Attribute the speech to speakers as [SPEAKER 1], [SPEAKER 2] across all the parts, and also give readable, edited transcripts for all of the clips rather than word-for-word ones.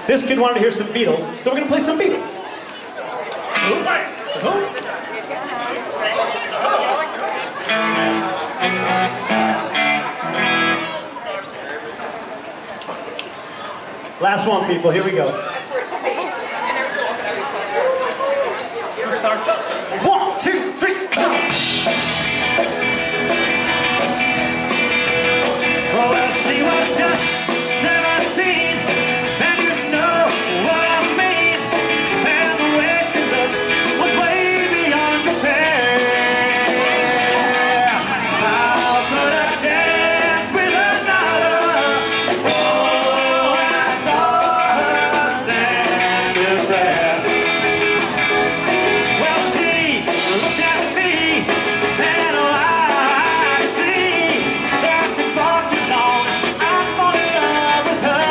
[SPEAKER 1] This kid wanted to hear some Beatles, so we're gonna play some Beatles. Last one, people. Here we go. Start. 1, 2, 3, go. Oh, well, she was just 17, and you know what I mean. And the way she looked was way beyond compare. How could I dance with another? Oh, when I saw her standing there. Well, she looked at me, and I could see that before too long I fall in love with her.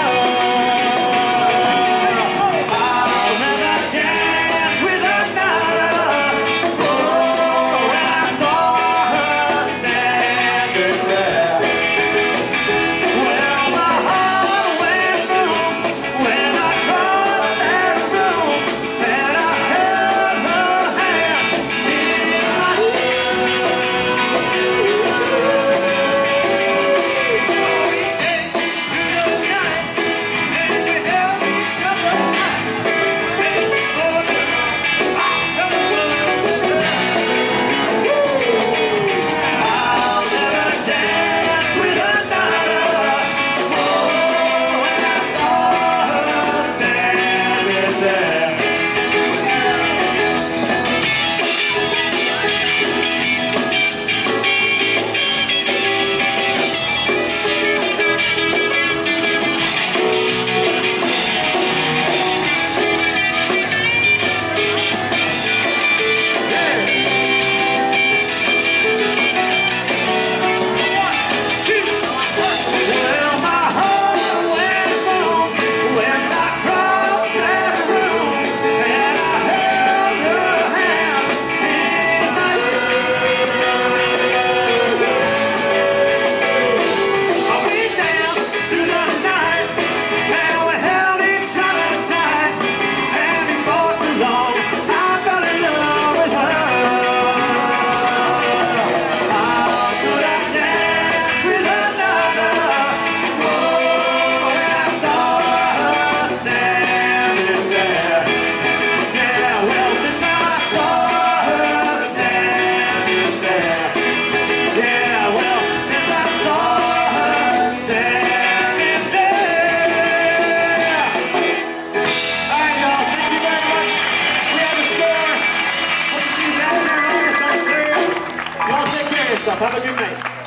[SPEAKER 1] I'll never dance with another. Oh, when I saw her standing there. Well, my heart went boom when I crossed that room, and I held her hand in my I'll never dance with another. Oh, when I saw her standing there. Well, my heart went boom when I crossed that room, and I held her hand in my we danced through the night, and we held each other tight, and before too long I fell in love with her. How could I dance with another? Oh, when I saw her standing there. Yeah, well, since I saw her standing there. Yeah, well, since I saw her standing there. All right, y'all, thank you very much. We have a score. Hope to see you back here in August on 3rd. Y'all take care of yourself. Have a good night.